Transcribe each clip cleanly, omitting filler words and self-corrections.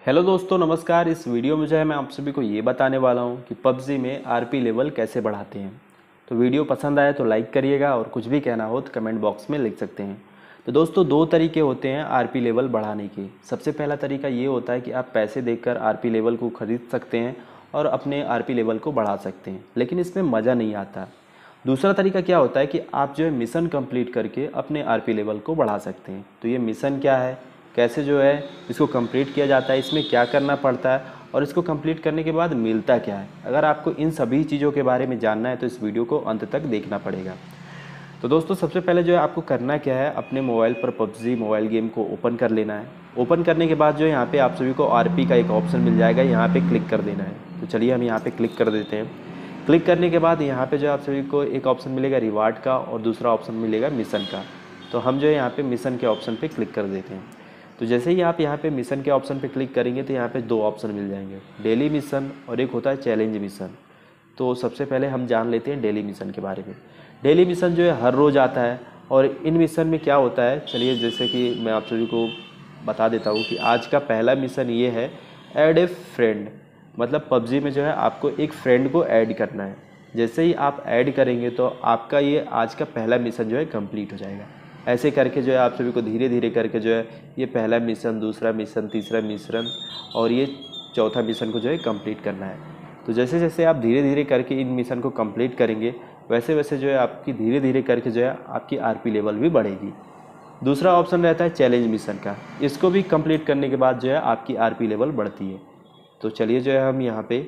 Hello दोस्तों, नमस्कार। इस वीडियो में जो है मैं आप सभी को ये बताने वाला हूँ कि पबजी में आरपी लेवल कैसे बढ़ाते हैं। तो वीडियो पसंद आए तो लाइक करिएगा और कुछ भी कहना हो तो कमेंट बॉक्स में लिख सकते हैं। तो दोस्तों, दो तरीके होते हैं आरपी लेवल बढ़ाने के। सबसे पहला तरीका ये होता है कि आप पैसे देकर आरपी लेवल को ख़रीद सकते हैं और अपने आरपी लेवल को बढ़ा सकते हैं, लेकिन इसमें मज़ा नहीं आता। दूसरा तरीका क्या होता है कि आप जो है मिशन कंप्लीट करके अपने आरपी लेवल को बढ़ा सकते हैं। तो ये मिशन क्या है, कैसे जो है इसको कंप्लीट किया जाता है, इसमें क्या करना पड़ता है और इसको कंप्लीट करने के बाद मिलता क्या है। अगर आपको इन सभी चीज़ों के बारे में जानना है तो इस वीडियो को अंत तक देखना पड़ेगा। तो दोस्तों, सबसे पहले जो है आपको करना क्या है, अपने मोबाइल पर पबजी मोबाइल गेम को ओपन कर लेना है। ओपन करने के बाद जो है यहाँ पे आप सभी को आरपी का एक ऑप्शन मिल जाएगा, यहाँ पे क्लिक कर देना है। तो चलिए हम यहाँ पे क्लिक कर देते हैं। क्लिक करने के बाद यहाँ पे जो है आप सभी को एक ऑप्शन मिलेगा रिवार्ड का और दूसरा ऑप्शन मिलेगा मिशन का। तो हम जो है यहाँ पे मिशन के ऑप्शन पे क्लिक कर देते हैं। तो जैसे ही आप यहाँ पे मिशन के ऑप्शन पे क्लिक करेंगे तो यहाँ पे दो ऑप्शन मिल जाएंगे, डेली मिशन और एक होता है चैलेंज मिशन। तो सबसे पहले हम जान लेते हैं डेली मिशन के बारे में। डेली मिशन जो है हर रोज़ आता है और इन मिशन में क्या होता है, चलिए जैसे कि मैं आप सभी को बता देता हूँ कि आज का पहला मिशन ये है, ऐड ए फ्रेंड। मतलब पबजी में जो है आपको एक फ्रेंड को ऐड करना है। जैसे ही आप ऐड करेंगे तो आपका ये आज का पहला मिशन जो है कंप्लीट हो जाएगा। ऐसे करके जो है आप सभी को धीरे धीरे करके जो है ये पहला मिशन, दूसरा मिशन, तीसरा मिशन और ये चौथा मिशन को जो है कंप्लीट करना है। तो जैसे जैसे आप धीरे धीरे करके इन मिशन को कंप्लीट करेंगे वैसे वैसे जो है आपकी धीरे धीरे करके जो है आपकी आरपी लेवल भी बढ़ेगी। दूसरा ऑप्शन रहता है चैलेंज मिशन का। इसको भी कंप्लीट करने के बाद जो है आपकी आरपी लेवल बढ़ती है। तो चलिए जो है हम यहाँ पे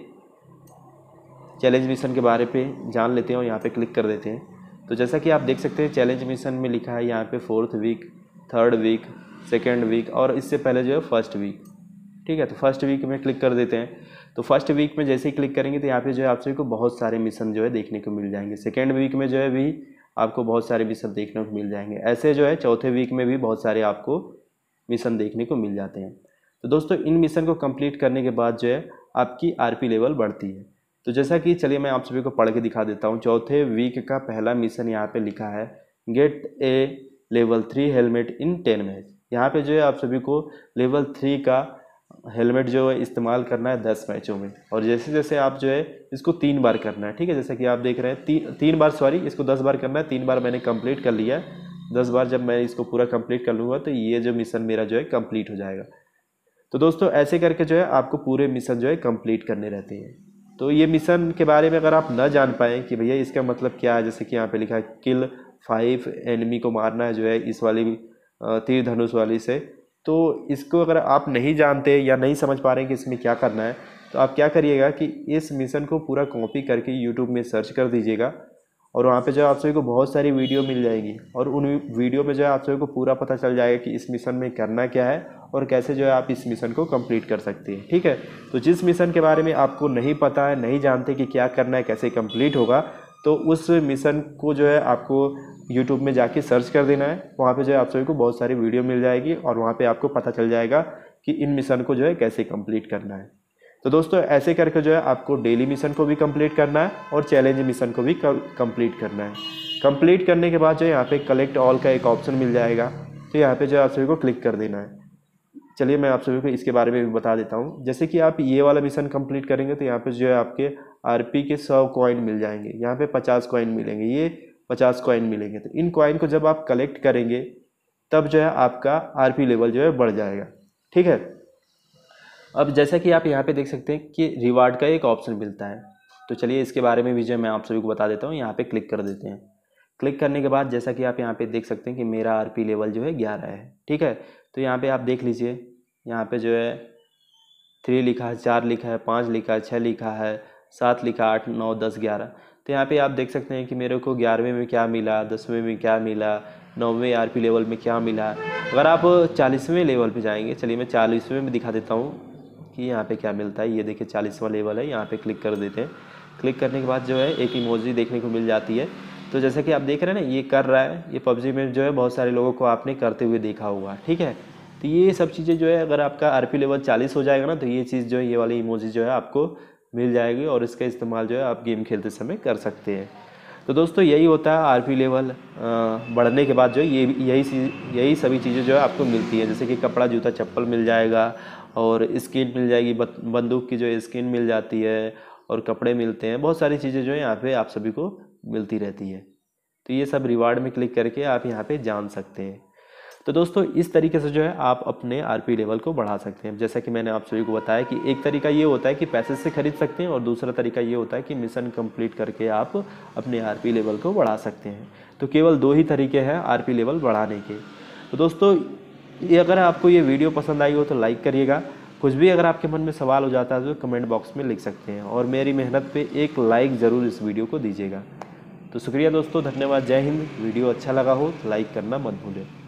चैलेंज मिशन के बारे पे जान लेते हैं और यहाँ पे क्लिक कर देते हैं। तो जैसा कि आप देख सकते हैं चैलेंज मिशन में लिखा है यहाँ पे 4th week, 3rd week, 2nd week और इससे पहले जो है 1st वीक। ठीक है, तो 1st वीक में क्लिक कर देते हैं। तो 1st वीक में जैसे ही क्लिक करेंगे तो यहाँ पे जो है आप सभी को बहुत सारे मिशन जो है देखने को मिल जाएंगे। 2nd वीक में जो है भी आपको बहुत सारे मिशन देखने को मिल जाएंगे। ऐसे जो है 4थे वीक में भी बहुत सारे आपको मिशन देखने को मिल जाते हैं। तो दोस्तों, इन मिशन को कंप्लीट करने के बाद जो है आपकी आरपी लेवल बढ़ती है। तो जैसा कि चलिए मैं आप सभी को पढ़ के दिखा देता हूँ। 4थे वीक का पहला मिशन यहाँ पे लिखा है, get a level 3 helmet in 10 match. यहाँ पे जो है आप सभी को लेवल 3 का हेलमेट जो है इस्तेमाल करना है 10 मैचों में। और जैसे जैसे आप जो है इसको 3 बार करना है। ठीक है, जैसा कि आप देख रहे हैं तीन बार, सॉरी इसको 10 बार करना है। 3 बार मैंने कंप्लीट कर लिया है। 10 बार जब मैं इसको पूरा कंप्लीट कर लूँगा तो ये जो मिशन मेरा जो है कंप्लीट हो जाएगा। तो दोस्तों, ऐसे करके जो है आपको पूरे मिशन जो है कंप्लीट करने रहते हैं। तो ये मिशन के बारे में अगर आप न जान पाएँ कि भैया इसका मतलब क्या है, जैसे कि यहाँ पे लिखा है किल 5 एनिमी को मारना है जो है इस वाली तीर धनुष वाली से। तो इसको अगर आप नहीं जानते या नहीं समझ पा रहे हैं कि इसमें क्या करना है तो आप क्या करिएगा कि इस मिशन को पूरा कॉपी करके यूट्यूब में सर्च कर दीजिएगा और वहाँ पे जो है आप सभी को बहुत सारी वीडियो मिल जाएगी और उन वीडियो में जो है आप सभी को पूरा पता चल जाएगा कि इस मिशन में करना क्या है और कैसे जो है आप इस मिशन को कंप्लीट कर सकते हैं। ठीक है, तो जिस मिशन के बारे में आपको नहीं पता है, नहीं जानते कि क्या करना है, कैसे कंप्लीट होगा, तो उस मिशन को जो है आपको यूट्यूब में जाके सर्च कर देना है। वहाँ पे जो है आप सभी को बहुत सारी वीडियो मिल जाएगी और वहाँ पे आपको पता चल जाएगा कि इन मिशन को जो है कैसे कंप्लीट करना है। तो दोस्तों, ऐसे करके जो है आपको डेली मिशन को भी कंप्लीट करना है और चैलेंज मिशन को भी कंप्लीट करना है। कंप्लीट करने के बाद जो है यहाँ पे कलेक्ट ऑल का एक ऑप्शन मिल जाएगा। तो यहाँ पे जो है आप सभी को क्लिक कर देना है। चलिए मैं आप सभी को इसके बारे में भी बता देता हूँ। जैसे कि आप ये वाला मिशन कंप्लीट करेंगे तो यहाँ पे जो है आपके आरपी के 100 कॉइन मिल जाएंगे। यहाँ पे 50 कॉइन मिलेंगे, ये 50 कॉइन मिलेंगे। तो इन कॉइन को जब आप कलेक्ट करेंगे तब जो है आपका आरपी लेवल जो है बढ़ जाएगा। ठीक है, अब जैसा कि आप यहाँ पे देख सकते हैं कि रिवार्ड का एक ऑप्शन मिलता है। तो चलिए इसके बारे में भी जो मैं आप सभी को बता देता हूँ। यहाँ पे क्लिक कर देते हैं। क्लिक करने के बाद जैसा कि आप यहाँ पे देख सकते हैं कि मेरा आरपी लेवल जो है 11 है। ठीक है, तो यहाँ पे आप देख लीजिए, यहाँ पे जो है 3 लिखा है, 4 लिखा है, 5 लिखा है, 6 लिखा है, 7 लिखा, 8, 9, 10, 11। तो यहाँ पे आप देख सकते हैं कि मेरे को 11वें में क्या मिला, 10वें में क्या मिला, 9वें आरपी लेवल में क्या मिला। अगर आप 40वें लेवल पे जाएंगे, चलिए मैं 40वें में दिखा देता हूँ कि यहाँ पे क्या मिलता है। ये देखिए 40वां लेवल है, यहाँ पे क्लिक कर देते हैं। क्लिक करने के बाद जो है एक इमोजी देखने को मिल जाती है। तो जैसे कि आप देख रहे हैं ना, ये कर रहा है, ये पबजी में जो है बहुत सारे लोगों को आपने करते हुए देखा होगा। ठीक है, तो ये सब चीज़ें जो है अगर आपका आरपी लेवल 40 हो जाएगा ना तो ये चीज़ जो है, ये वाली इमोजी जो है आपको मिल जाएगी और इसका इस्तेमाल जो है आप गेम खेलते समय कर सकते हैं। तो दोस्तों यही होता है आरपी लेवल बढ़ने के बाद जो है यही सभी चीज़ें जो है आपको मिलती है, जैसे कि कपड़ा, जूता, चप्पल मिल जाएगा और स्किन मिल जाएगी, बंदूक की जो है स्किन मिल जाती है और कपड़े मिलते हैं, बहुत सारी चीज़ें जो है यहाँ पे आप सभी को मिलती रहती है। तो ये सब रिवार्ड में क्लिक करके आप यहाँ पे जान सकते हैं। तो दोस्तों इस तरीके से जो है आप अपने आरपी लेवल को बढ़ा सकते हैं। जैसा कि मैंने आप सभी को बताया कि एक तरीका ये होता है कि पैसे से खरीद सकते हैं और दूसरा तरीका ये होता है कि मिशन कंप्लीट करके आप अपने आरपी लेवल को बढ़ा सकते हैं। तो केवल 2 ही तरीके हैं आरपी लेवल बढ़ाने के। तो दोस्तों ये अगर आपको ये वीडियो पसंद आई हो तो लाइक करिएगा। कुछ भी अगर आपके मन में सवाल हो जाता है तो कमेंट बॉक्स में लिख सकते हैं और मेरी मेहनत पे एक लाइक ज़रूर इस वीडियो को दीजिएगा। तो शुक्रिया दोस्तों, धन्यवाद, जय हिंद। वीडियो अच्छा लगा हो तो लाइक करना मत भूलें।